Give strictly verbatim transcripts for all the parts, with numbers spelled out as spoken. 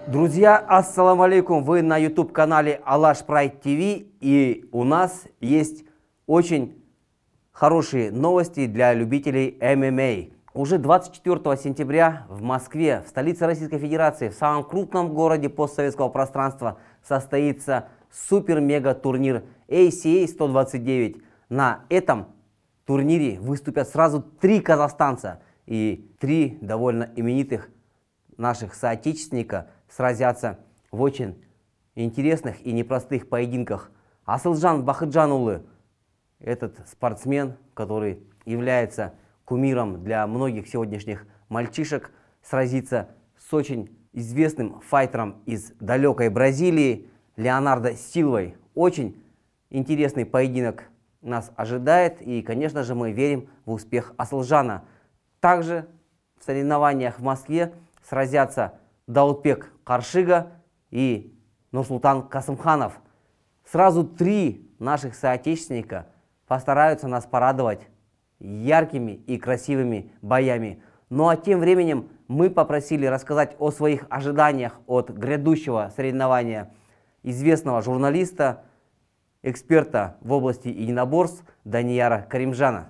Друзья, ассаламу алейкум, вы на YouTube канале Алаш Прайд ТВ, и у нас есть очень хорошие новости для любителей эм эм а. Уже двадцать четвёртого сентября в Москве, в столице Российской Федерации, в самом крупном городе постсоветского пространства, состоится супер-мега-турнир эй си эй сто двадцать девять. На этом турнире выступят сразу три казахстанца и три довольно именитых наших соотечественника сразятся в очень интересных и непростых поединках. Асылжан Бахытжанұлы, этот спортсмен, который является кумиром для многих сегодняшних мальчишек, сразится с очень известным файтером из далекой Бразилии Леонардо Силвой. Очень интересный поединок нас ожидает, и, конечно же, мы верим в успех Асылжана. Также в соревнованиях в Москве сразятся Даутбек Каршига и Нурсултан Касымханов. Сразу три наших соотечественника постараются нас порадовать яркими и красивыми боями. Ну а тем временем мы попросили рассказать о своих ожиданиях от грядущего соревнования известного журналиста, эксперта в области единоборств Данияра Каримжана.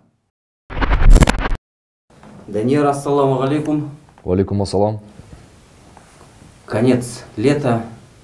Данияр, ассаламу алейкум. Валикум ассалам. Конец лета,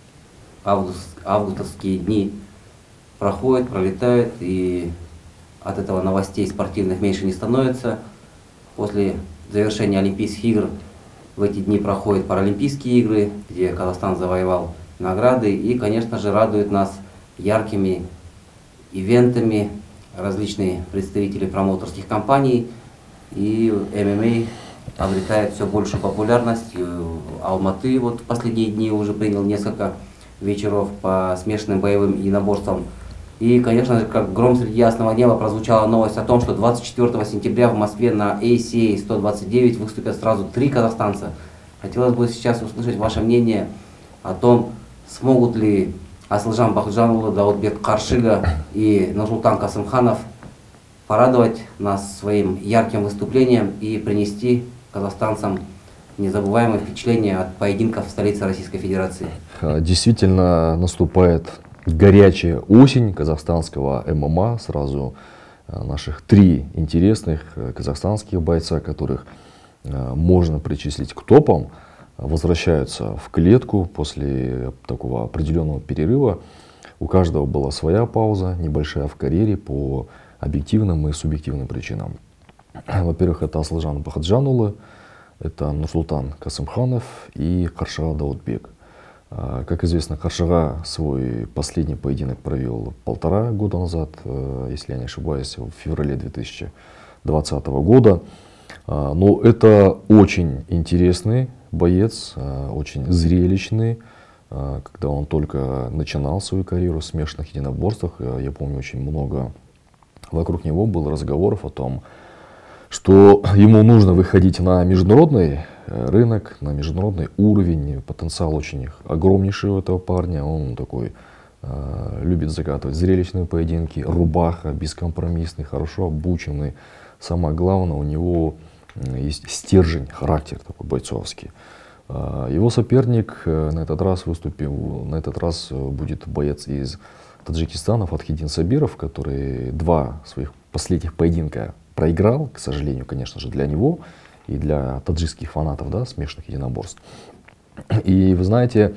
август, августовские дни проходят, пролетают, и от этого новостей спортивных меньше не становится. После завершения Олимпийских игр в эти дни проходят Паралимпийские игры, где Казахстан завоевал награды, и, конечно же, радует нас яркими ивентами различные представители промоутерских компаний, и эм эм а обретает все большую популярность. Алматы вот в последние дни уже принял несколько вечеров по смешанным боевым единоборствам. И, конечно же, как гром среди ясного неба прозвучала новость о том, что двадцать четвёртого сентября в Москве на эй си эй сто двадцать девять выступят сразу три казахстанца. Хотелось бы сейчас услышать ваше мнение о том, смогут ли Асылжан Бахытжанұлы, Даутбек Каршига и Нурсултан Касымханов порадовать нас своим ярким выступлением и принести казахстанцам незабываемое впечатление от поединков в столице Российской Федерации. Действительно наступает горячая осень казахстанского эм эм а. Сразу наших три интересных казахстанских бойца, которых можно причислить к топам, возвращаются в клетку после такого определенного перерыва. У каждого была своя пауза, небольшая в карьере по объективным и субъективным причинам. Во-первых, это Асылжан Бахытжанұлы, это Нурсултан Касымханов и Каршыга Даутбек. Как известно, Каршыга свой последний поединок провел полтора года назад, если я не ошибаюсь, в феврале две тысячи двадцатого года. Но это очень интересный боец, очень зрелищный. Когда он только начинал свою карьеру в смешанных единоборствах, я помню, очень много вокруг него было разговоров о том, что ему нужно выходить на международный рынок, на международный уровень. Потенциал очень огромнейший у этого парня. Он такой э, любит закатывать зрелищные поединки, рубаха, бескомпромиссный, хорошо обученный. Самое главное, у него есть стержень, характер такой бойцовский. Э, его соперник на этот раз выступил, на этот раз будет боец из Таджикистана Фатхиддин Сабиров, который два своих последних поединка проиграл, к сожалению, конечно же, для него и для таджикских фанатов, да, смешанных единоборств. И вы знаете,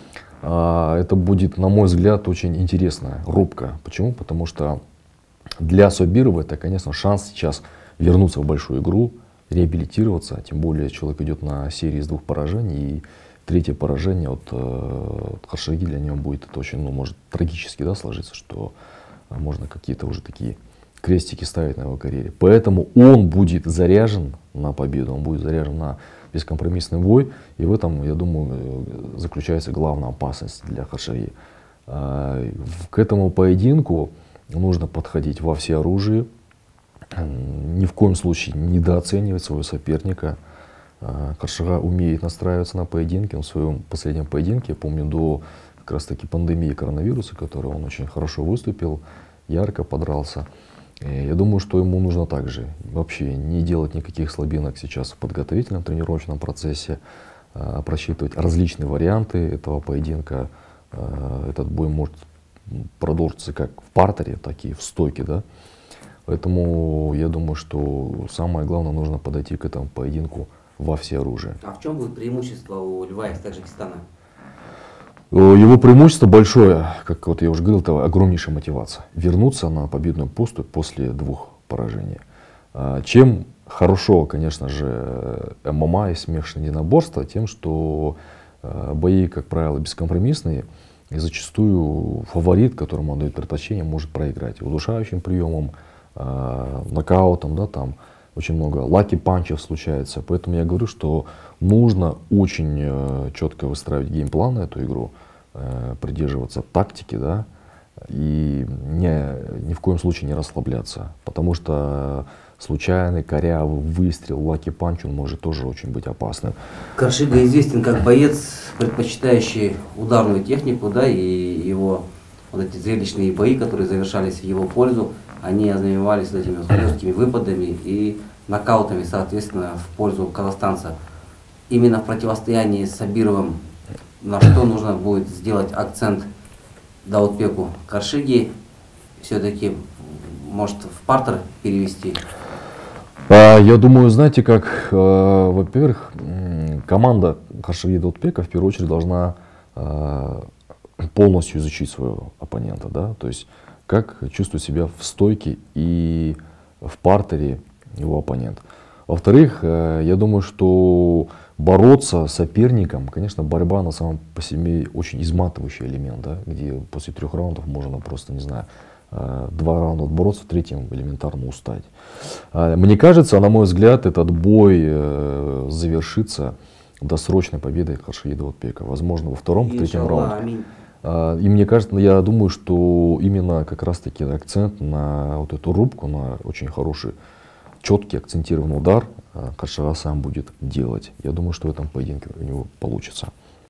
это будет, на мой взгляд, очень интересная рубка. Почему? Потому что для Сабирова это, конечно, шанс сейчас вернуться в большую игру, реабилитироваться, тем более человек идет на серии из двух поражений, и третье поражение от, от Каршыги для него будет это очень, ну, может трагически, да, сложиться, что можно какие-то уже такие крестики ставить на его карьере. Поэтому он будет заряжен на победу, он будет заряжен на бескомпромиссный бой. И в этом, я думаю, заключается главная опасность для Каршыги. К этому поединку нужно подходить во всеоружии, ни в коем случае недооценивать своего соперника. Каршыга умеет настраиваться на поединки. Он в своем последнем поединке, я помню, до как раз таки пандемии коронавируса, который он очень хорошо выступил, ярко подрался. Я думаю, что ему нужно также вообще не делать никаких слабинок сейчас в подготовительном тренировочном процессе, просчитывать различные варианты этого поединка. Этот бой может продолжиться как в партере, так и в стойке, да. Поэтому я думаю, что самое главное, нужно подойти к этому поединку во всеоружие. А в чем будет преимущество у льва из Таджикистана? Его преимущество большое, как вот я уже говорил, это огромнейшая мотивация. Вернуться на победную поступь после двух поражений. Чем хорошо, конечно же, ММА и смешанное единоборство, тем, что бои, как правило, бескомпромиссные. И зачастую фаворит, которому он дает предпочтение, может проиграть удушающим приемом, э, нокаутом, да, там очень много лаки-панчев случается. Поэтому я говорю, что нужно очень э, четко выстраивать геймплан на эту игру, э, придерживаться тактики, да, и не, ни в коем случае не расслабляться. Потому что случайный корявый выстрел, лаки-панч, он может тоже очень быть опасным. Каршига известен как боец, предпочитающий ударную технику, да, и его вот эти зрелищные бои, которые завершались в его пользу, они ознаменовались вот этими жесткими выпадами и нокаутами, соответственно, в пользу казахстанца. Именно в противостоянии с Сабировым, на что нужно будет сделать акцент Даутбеку Каршиги, все-таки, может, в партер перевести? Я думаю, знаете как, во-первых, команда Каршиги Даутбека в первую очередь должна полностью изучить своего оппонента, да, то есть как чувствует себя в стойке и в партере его оппонент. Во-вторых, я думаю, что бороться с соперником, конечно, борьба на самом по себе очень изматывающий элемент, да, где после трех раундов можно просто, не знаю, два раунда отбороться, в третьем элементарно устать. Мне кажется, на мой взгляд, этот бой завершится досрочной победой Каршиги Даутбека. Возможно, во втором, в третьем раунде. И мне кажется, я думаю, что именно как раз таки акцент на вот эту рубку, на очень хороший, четкий, акцентированный удар Каршига сам будет делать. Я думаю, что в этом поединке у него получится.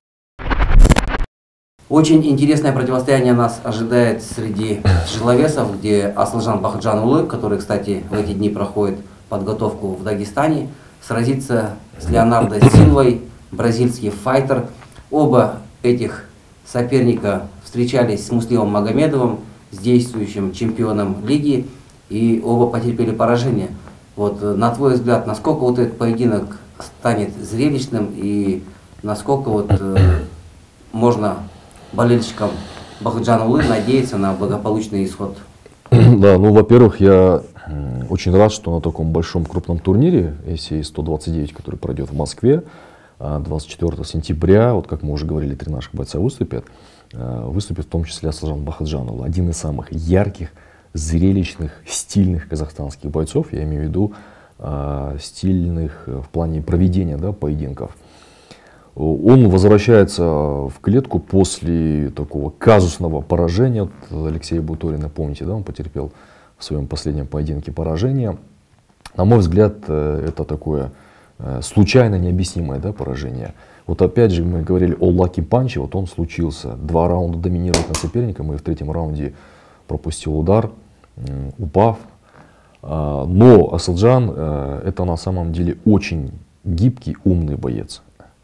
Очень интересное противостояние нас ожидает среди тяжеловесов, где Асылжан Бахытжанұлы, который, кстати, в эти дни проходит подготовку в Дагестане, сразится с Леонардо Силвой, бразильский файтер. Оба этих соперника встречались с Муслимом Магомедовым, с действующим чемпионом лиги, и оба потерпели поражение. Вот, на твой взгляд, насколько вот этот поединок станет зрелищным и насколько вот э, можно болельщикам Бахытжанұлы надеяться на благополучный исход? Да, ну, во-первых, я очень рад, что на таком большом крупном турнире эй си эй сто двадцать девять, который пройдет в Москве двадцать четвёртого сентября, вот как мы уже говорили, три наших бойца выступят, выступит в том числе Асылжан Бахытжанұлы, один из самых ярких, зрелищных, стильных казахстанских бойцов, я имею в виду стильных в плане проведения, да, поединков. Он возвращается в клетку после такого казусного поражения от Алексея Буторина. Помните, да, он потерпел в своем последнем поединке поражение. На мой взгляд, это такое случайно необъяснимое, да, поражение. Вот опять же мы говорили о лаки-панче, вот он случился. Два раунда доминировать над соперником и в третьем раунде пропустил удар, упав. Но Асылжан это на самом деле очень гибкий, умный боец.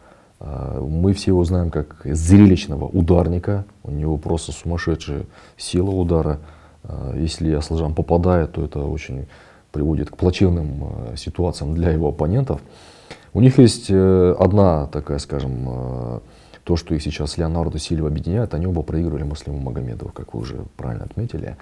Мы все его знаем как зрелищного ударника, у него просто сумасшедшая сила удара. Если Асылжан попадает, то это очень приводит к плачевным ситуациям для его оппонентов. У них есть одна такая, скажем, то, что их сейчас Леонардо Сильва объединяет, они оба проигрывали Муслиму Магомедову, как вы уже правильно отметили.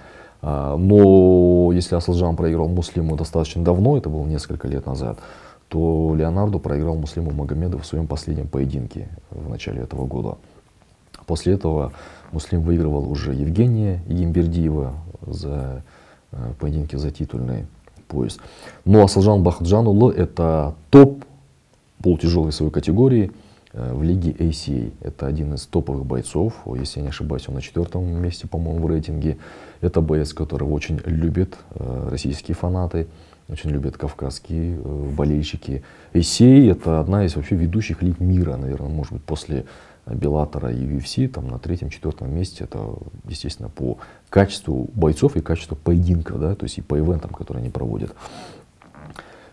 Но если Асылжан проиграл Муслиму достаточно давно, это было несколько лет назад, то Леонардо проиграл Муслиму Магомедову в своем последнем поединке в начале этого года. После этого Муслим выигрывал уже Евгения Ембердиева за поединки за титульный пояс. Но Асылжан Бахытжанұлы это топ полутяжелой своей категории в лиге эй си эй. Это один из топовых бойцов, если я не ошибаюсь, он на четвертом месте, по-моему, в рейтинге. Это боец, которого очень любят российские фанаты. Очень любят кавказские э, болельщики. эй си эй это одна из вообще ведущих лиг мира, наверное, может быть, после Беллатора и ю эф си, там на третьем-четвертом месте. Это, естественно, по качеству бойцов и качеству поединков, да, то есть и по ивентам, которые они проводят.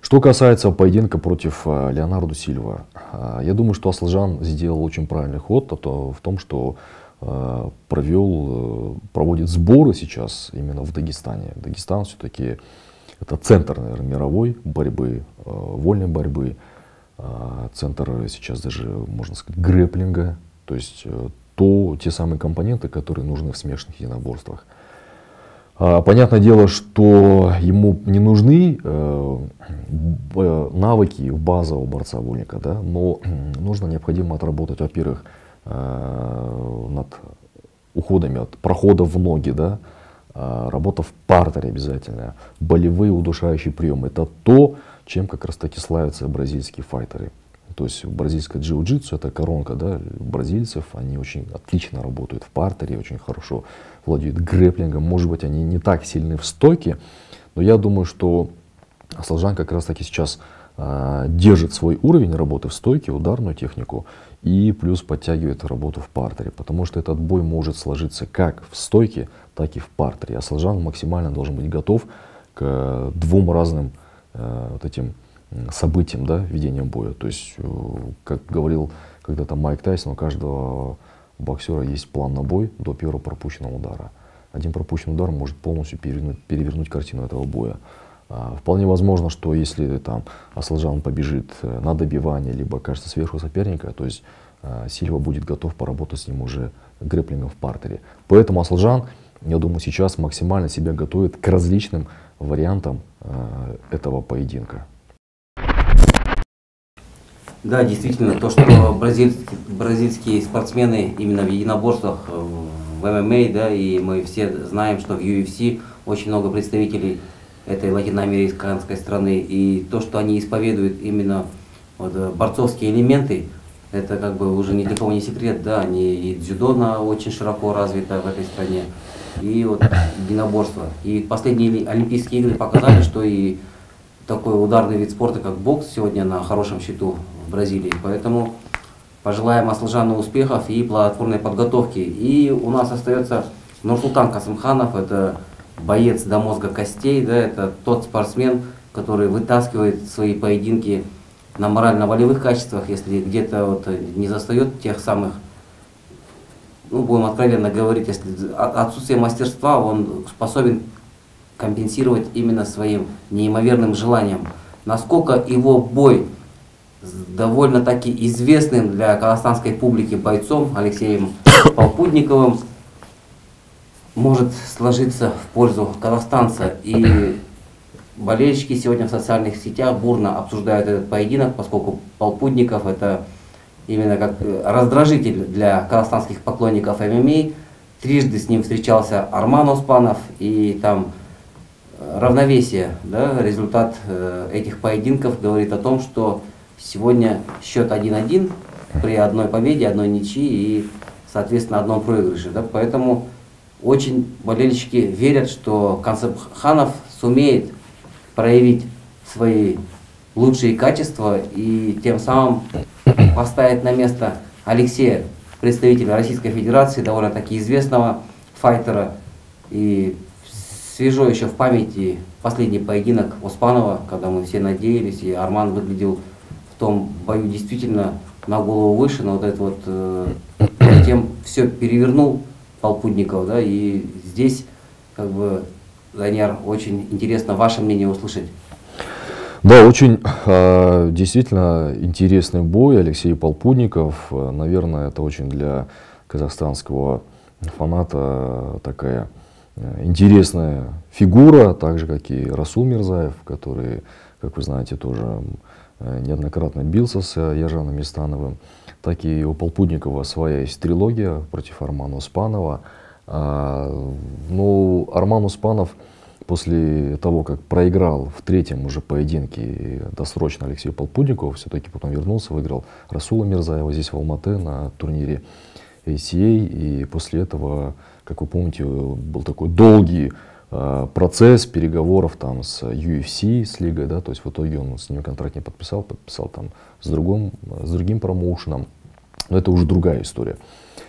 Что касается поединка против Леонардо Сильва, я думаю, что Аслджан сделал очень правильный ход в том, что провел, проводит сборы сейчас именно в Дагестане. Дагестан все-таки это центр, наверное, мировой борьбы, вольной борьбы, центр сейчас даже, можно сказать, грэпплинга, то есть то, те самые компоненты, которые нужны в смешанных единоборствах. Понятное дело, что ему не нужны э, навыки базового борца-вольника, да, но нужно необходимо отработать, во-первых, э, над уходами от проходов в ноги, да, э, работа в партере обязательно, болевые удушающие приемы. Это то, чем как раз таки славятся бразильские файтеры. То есть бразильское джиу-джитсу, это коронка, да, бразильцев, они очень отлично работают в партере, очень хорошо владеют грэпплингом. Может быть, они не так сильны в стойке, но я думаю, что Аслджан как раз таки сейчас э, держит свой уровень работы в стойке, ударную технику, и плюс подтягивает работу в партере, потому что этот бой может сложиться как в стойке, так и в партере. Аслджан максимально должен быть готов к двум разным э, вот этим событиям, да, ведения боя. То есть, как говорил когда-то Майк Тайсон, у каждого боксера есть план на бой до первого пропущенного удара. Один пропущенный удар может полностью перевернуть, перевернуть картину этого боя. А, вполне возможно, что если там Аслджан побежит на добивание, либо окажется сверху соперника, то есть а, Сильва будет готов поработать с ним уже грэпплингом в партере. Поэтому Аслджан, я думаю, сейчас максимально себя готовит к различным вариантам а, этого поединка. Да, действительно, то, что бразильские, бразильские спортсмены именно в единоборствах, в эм эм а, да, и мы все знаем, что в ю эф си очень много представителей этой латиноамериканской страны, и то, что они исповедуют именно вот, борцовские элементы, это как бы уже ни для кого не секрет, да, они и дзюдо очень широко развито в этой стране, и вот единоборство. И последние Олимпийские игры показали, что и такой ударный вид спорта, как бокс, сегодня на хорошем счету в Бразилии. Поэтому пожелаем Аслджану успехов и плодотворной подготовки. И у нас остается Нурсултан Касымханов, это боец до мозга костей, да, это тот спортсмен, который вытаскивает свои поединки на морально-волевых качествах, если где-то вот не застает тех самых, ну, будем откровенно говорить, если отсутствие мастерства, он способен компенсировать именно своим неимоверным желанием. Насколько его бой с довольно-таки известным для казахстанской публики бойцом Алексеем Полпудниковым может сложиться в пользу казахстанца. И болельщики сегодня в социальных сетях бурно обсуждают этот поединок, поскольку Полпудников это именно как раздражитель для казахстанских поклонников эм эм а. Трижды с ним встречался Арман Оспанов, и там равновесие, да, результат э, этих поединков говорит о том, что сегодня счет один-один при одной победе, одной ничьи и, соответственно, одном проигрыше. Да, поэтому очень болельщики верят, что Касымханов сумеет проявить свои лучшие качества и тем самым поставить на место Алексея, представителя Российской Федерации, довольно-таки известного файтера. И свежо еще в памяти последний поединок Оспанова, когда мы все надеялись, и Арман выглядел в том бою действительно на голову выше, но вот это вот э, затем все перевернул Полпудников, да, и здесь, как бы, Данияр, очень интересно ваше мнение услышать. Да, очень э, действительно интересный бой. Алексей Полпудников, наверное, это очень для казахстанского фаната такая интересная фигура, так же как и Расул Мирзаев, который, как вы знаете, тоже неоднократно бился с Ержаном Мистановым. Так и у Полпудникова своя есть трилогия против Армана Оспанова. А, ну, Арман Оспанов после того, как проиграл в третьем уже поединке досрочно Алексею Полпудникову, все-таки потом вернулся, выиграл Расула Мирзаева здесь в Алматы на турнире эй си эй. И после этого, как вы помните, был такой долгий э, процесс переговоров там с ю эф си, с лигой, да, то есть в итоге он с ними контракт не подписал, подписал там с другим, с другим промоушеном. Но это уже другая история.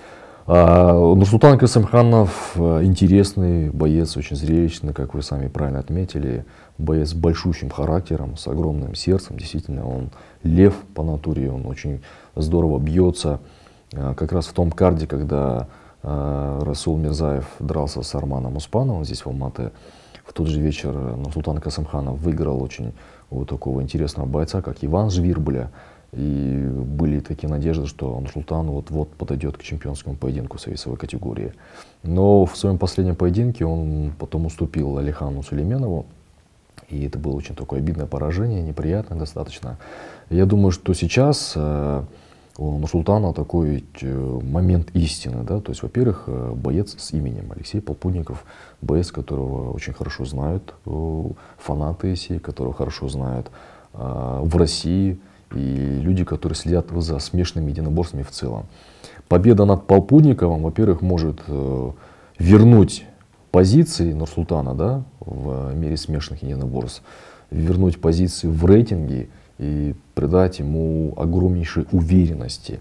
А, Нурсултан Касымханов интересный боец, очень зрелищный, как вы сами правильно отметили. Боец с большущим характером, с огромным сердцем. Действительно, он лев по натуре, он очень здорово бьется. А, как раз в том карде, когда а, Расул Мирзаев дрался с Арманом Успановым здесь в Алматы, в тот же вечер Нурсултан Касымханов выиграл очень вот такого интересного бойца, как Иван Жвирбля. И были такие надежды, что Нурсултан вот-вот подойдет к чемпионскому поединку в весовой категории. Но в своем последнем поединке он потом уступил Алихану Сулейменову. И это было очень такое обидное поражение, неприятное достаточно. Я думаю, что сейчас э, у Нурсултана такой э, момент истины. Да? То есть, во-первых, э, боец с именем Алексей Полпудников, боец, которого очень хорошо знают э, фанаты ИСИ, которого хорошо знают э, в России. И люди, которые следят за смешанными единоборствами в целом. Победа над Полпудниковым, во-первых, может э, вернуть позиции Нурсултана, да, в мире смешанных единоборств, вернуть позиции в рейтинге и придать ему огромнейшей уверенности.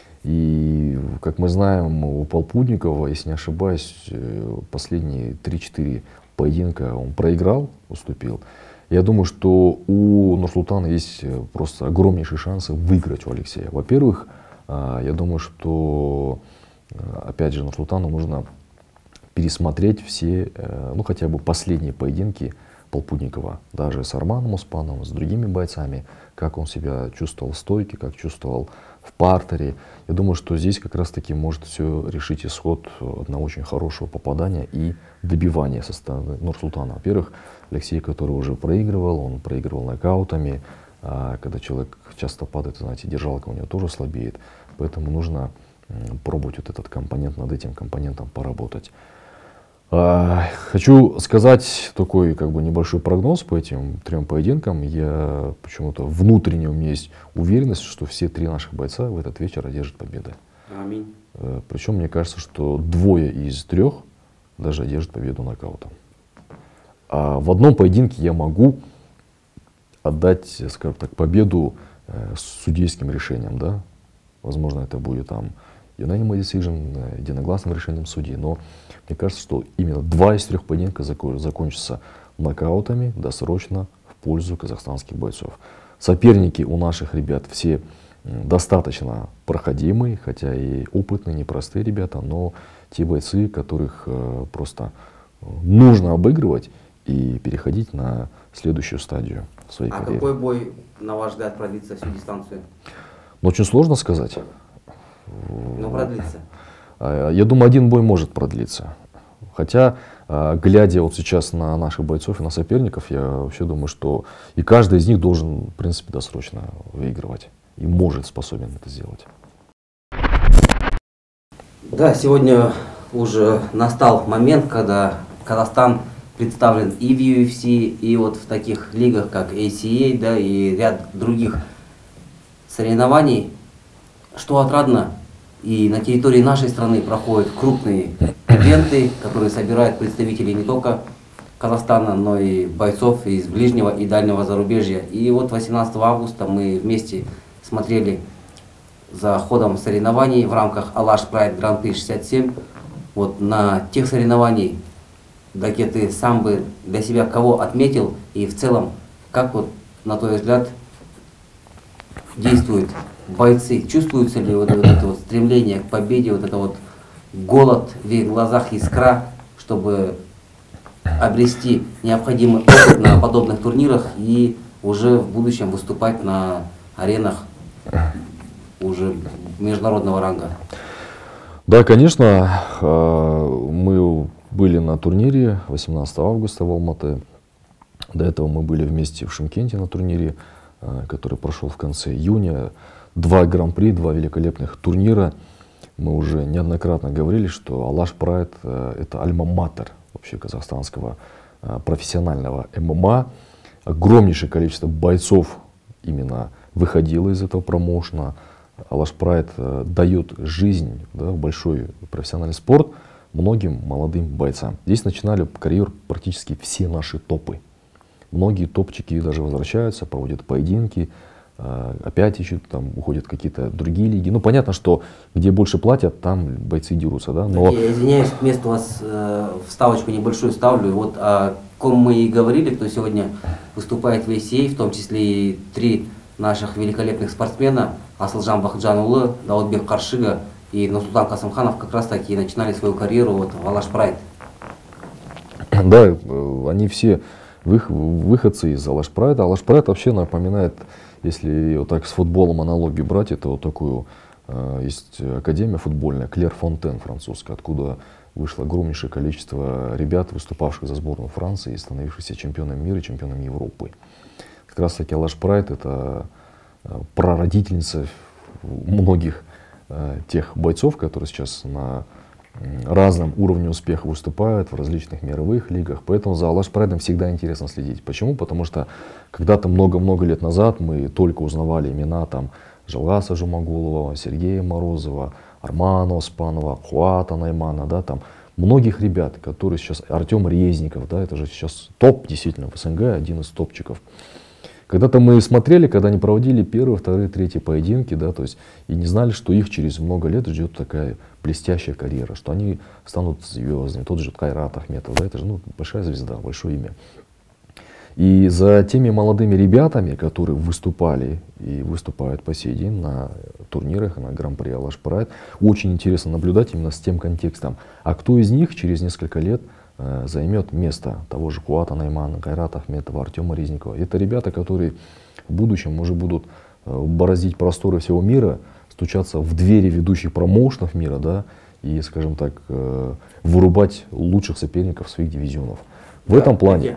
И, как мы знаем, у Полпудникова, если не ошибаюсь, последние три-четыре поединка он проиграл, уступил. Я думаю, что у Нурсултана есть просто огромнейшие шансы выиграть у Алексея. Во-первых, я думаю, что, опять же, Нурсултану нужно пересмотреть все, ну, хотя бы последние поединки Полпудникова, даже с Арманом Успановым, с другими бойцами, как он себя чувствовал в стойке, как чувствовал в партере. Я думаю, что здесь как раз-таки может все решить исход одного очень хорошего попадания и добивания со стороны Нурсултана. Во-первых, Алексей, который уже проигрывал, он проигрывал нокаутами. А когда человек часто падает, знаете, держалка у него тоже слабеет. Поэтому нужно пробовать вот этот компонент, над этим компонентом поработать. А, хочу сказать такой как бы небольшой прогноз по этим трем поединкам. Я почему-то внутренне у меня есть уверенность, что все три наших бойца в этот вечер одержат победы. Аминь. Причем мне кажется, что двое из трех даже одержат победу нокаутом. А в одном поединке я могу отдать, скажем так, победу э, судейским решением, да. Возможно, это будет там unanimous decision, единогласным решением судей. Но мне кажется, что именно два из трех поединка закончатся нокаутами досрочно в пользу казахстанских бойцов. Соперники у наших ребят все достаточно проходимые, хотя и опытные, непростые ребята, но те бойцы, которых э, просто нужно обыгрывать и переходить на следующую стадию своей а карьеры. А какой бой, на ваш взгляд, продлится всю дистанцию? Ну, очень сложно сказать. Но продлится. Я думаю, один бой может продлиться. Хотя, глядя вот сейчас на наших бойцов и на соперников, я вообще думаю, что и каждый из них должен, в принципе, досрочно выигрывать. И может, способен это сделать. Да, сегодня уже настал момент, когда Казахстан представлен и в ю эф си, и вот в таких лигах, как эй си эй, да, и ряд других соревнований. Что отрадно, и на территории нашей страны проходят крупные ивенты, которые собирают представителей не только Казахстана, но и бойцов из ближнего и дальнего зарубежья. И вот восемнадцатого августа мы вместе смотрели за ходом соревнований в рамках Алаш Прайд Гран-при шестьдесят семь. Вот на тех соревнованиях, Даке, ты сам бы для себя кого отметил, и в целом, как вот, на твой взгляд, действуют бойцы? Чувствуется ли вот, вот это вот стремление к победе, вот это вот голод в их глазах, искра, чтобы обрести необходимый опыт на подобных турнирах и уже в будущем выступать на аренах уже международного ранга? Да, конечно, мы были на турнире восемнадцатого августа в Алматы. До этого мы были вместе в Шымкенте на турнире, который прошел в конце июня. Два гран-при, два великолепных турнира. Мы уже неоднократно говорили, что Алаш Прайд — это альма-матер вообще казахстанского профессионального эм эм а. Огромнейшее количество бойцов именно выходило из этого промоушена. Алаш Прайд дает жизнь, да, в большой профессиональный спорт многим молодым бойцам. Здесь начинали карьеру практически все наши топы. Многие топчики даже возвращаются, проводят поединки. опять ищут, там уходят какие-то другие лиги. Ну, понятно, что где больше платят, там бойцы дерутся, да. Но... Я извиняюсь, вместо вас э, вставочку небольшую ставлю. Вот о ком мы и говорили, кто сегодня выступает в эй си эй, в том числе и три наших великолепных спортсмена, Асылжан Бахджанулы, Даудбек Каршига и Нурсултан Касымханов, как раз таки начинали свою карьеру вот, в Алаш Прайд. Да, они все выходцы из Алаш Прайда. Алаш Прайд вообще напоминает, если вот так с футболом аналогию брать, это вот такую, э, есть академия футбольная, Клер Фонтен французская, откуда вышло огромнейшее количество ребят, выступавших за сборную Франции и становившихся чемпионами мира и чемпионами Европы. Как раз таки Алаш Прайд — это прародительница многих э, тех бойцов, которые сейчас на разном уровне успеха выступают в различных мировых лигах. Поэтому за Алаш Прайдом всегда интересно следить. Почему? Потому что когда-то много-много лет назад мы только узнавали имена там Жалгаса Жумагулова, Сергея Морозова, Армана Оспанова, Хуата Наймана, да, там многих ребят, которые сейчас, Артем Резников, да, это же сейчас топ действительно в СНГ, один из топчиков. Когда-то мы смотрели, когда они проводили первые, вторые, третьи поединки, да, то есть и не знали, что их через много лет ждет такая блестящая карьера, что они станут звездами. Тот же Кайрат Ахметов, да, это же ну, большая звезда, большое имя. И за теми молодыми ребятами, которые выступали и выступают по сей день на турнирах, на Гран-при Алаш Прайд, очень интересно наблюдать именно с тем контекстом. А кто из них через несколько лет э, займет место того же Куата Наймана, Кайрата Ахметова, Артема Резникова? Это ребята, которые в будущем уже будут э, бороздить просторы всего мира, стучаться в двери ведущих промоушенов мира, да, и, скажем так, э, вырубать лучших соперников своих дивизионов. В да, этом плане...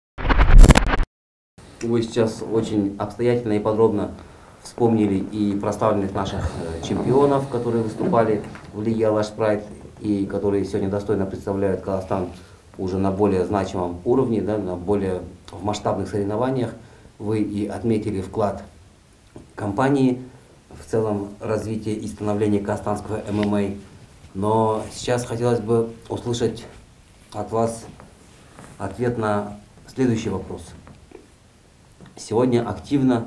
Вы сейчас очень обстоятельно и подробно вспомнили и прославленных наших э, чемпионов, которые выступали в лиге Алаш Прайд и которые сегодня достойно представляют Казахстан уже на более значимом уровне, да, на более в масштабных соревнованиях. Вы и отметили вклад компании в целом развитие и становление казахстанского эм эм а. Но сейчас хотелось бы услышать от вас ответ на следующий вопрос. Сегодня активно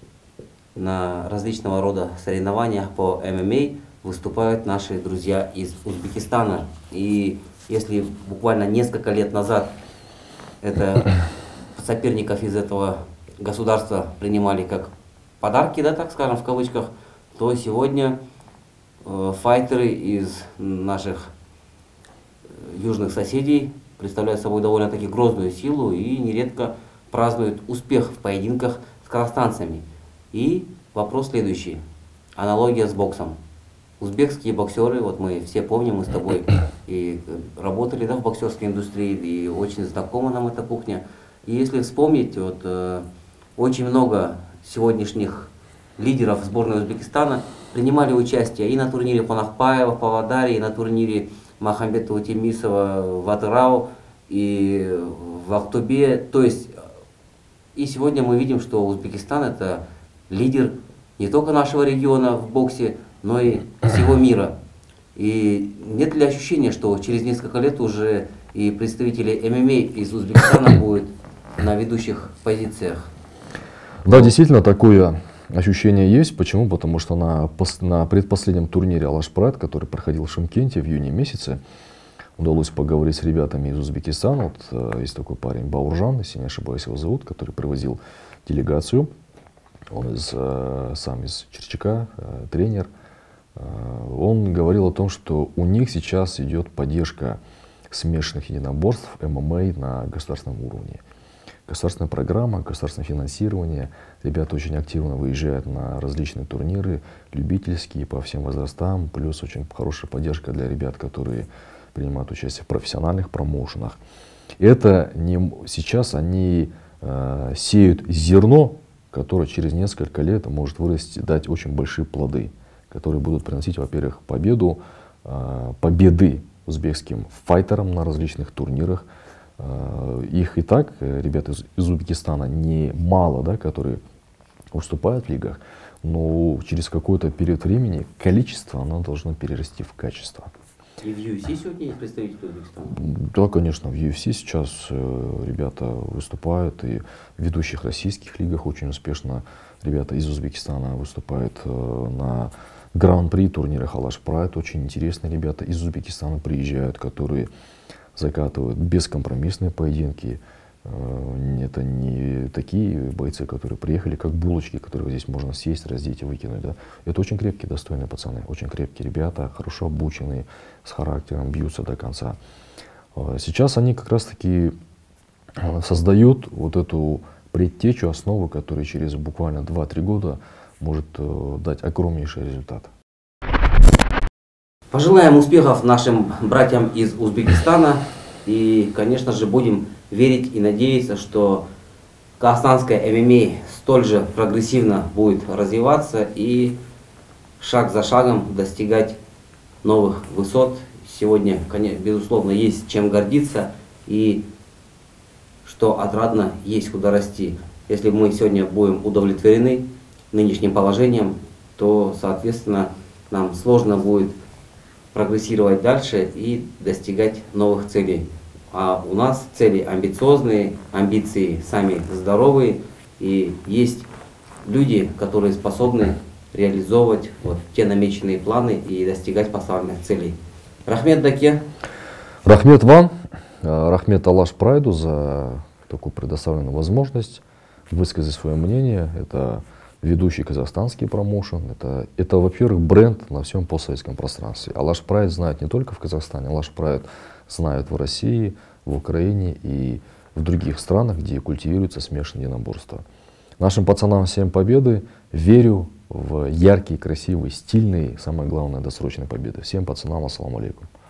на различного рода соревнованиях по эм эм а выступают наши друзья из Узбекистана. И если буквально несколько лет назад это соперников из этого государства принимали как подарки, да, так скажем, в кавычках, то сегодня э, файтеры из наших южных соседей представляют собой довольно-таки грозную силу и нередко празднуют успех в поединках с казахстанцами. И вопрос следующий. Аналогия с боксом. Узбекские боксеры, вот мы все помним, мы с тобой и работали, да, в боксерской индустрии, и очень знакома нам эта кухня. И если вспомнить, вот, э, очень много сегодняшних лидеров сборной Узбекистана принимали участие и на турнире Панахпаева в Павлодаре, и на турнире Махамбетова Темисова в Атырау, и в Актубе. То есть, и сегодня мы видим, что Узбекистан — это лидер не только нашего региона в боксе, но и всего мира. И нет ли ощущения, что через несколько лет уже и представители эм эм а из Узбекистана будут на ведущих позициях? Да, действительно, такое ощущение есть. Почему? Потому что на, на предпоследнем турнире Алаш Прайд, который проходил в Шымкенте в июне месяце, удалось поговорить с ребятами из Узбекистана. Вот, э, есть такой парень Бауржан, если не ошибаюсь, его зовут, который привозил делегацию. Он из, э, сам из Черчака, э, тренер. Э, он говорил о том, что у них сейчас идет поддержка смешанных единоборств эм эм а на государственном уровне. Государственная программа, государственное финансирование. Ребята очень активно выезжают на различные турниры, любительские по всем возрастам. Плюс очень хорошая поддержка для ребят, которые принимают участие в профессиональных промоушенах. Это не, сейчас они э, сеют зерно, которое через несколько лет может вырасти, дать очень большие плоды, которые будут приносить, во-первых, победу, э, победы узбекским файтерам на различных турнирах. Э, их и так, ребята из, из Узбекистана, немало, да, которые выступают в лигах, но через какой-то период времени количество оно должно перерасти в качество. И в ю эф си сегодня есть представители Узбекистана? Да, конечно, в ю эф си сейчас э, ребята выступают, и в ведущих российских лигах очень успешно ребята из Узбекистана выступают э, на гран-при турнирах Алаш Прайд. Очень интересные ребята из Узбекистана приезжают, которые закатывают бескомпромиссные поединки. Это не такие бойцы, которые приехали как булочки, которые здесь можно съесть, раздеть и выкинуть. Да? Это очень крепкие, достойные пацаны, очень крепкие ребята, хорошо обученные, с характером, бьются до конца. Сейчас они как раз таки создают вот эту предтечу, основу, которая через буквально два-три года может дать огромнейший результат. Пожелаем успехов нашим братьям из Узбекистана и, конечно же, будем верить и надеяться, что казахстанская эм эм а столь же прогрессивно будет развиваться и шаг за шагом достигать новых высот. Сегодня, конечно, безусловно, есть чем гордиться и что отрадно, есть куда расти. Если мы сегодня будем удовлетворены нынешним положением, то, соответственно, нам сложно будет прогрессировать дальше и достигать новых целей. А у нас цели амбициозные, амбиции сами здоровые, и есть люди, которые способны реализовывать вот те намеченные планы и достигать поставленных целей. Рахмет Даке. Рахмет вам, рахмет Алаш Прайду за такую предоставленную возможность высказать свое мнение. Это ведущий казахстанский промоушен. Это, это во-первых, бренд на всем постсоветском пространстве. Алаш Прайд знает не только в Казахстане, Алаш Прайд знают в России, в Украине и в других странах, где культивируется смешанное единоборство. Нашим пацанам всем победы. Верю в яркие, красивые, стильные, самое главное, досрочные победы. Всем пацанам ассаламу алейкум.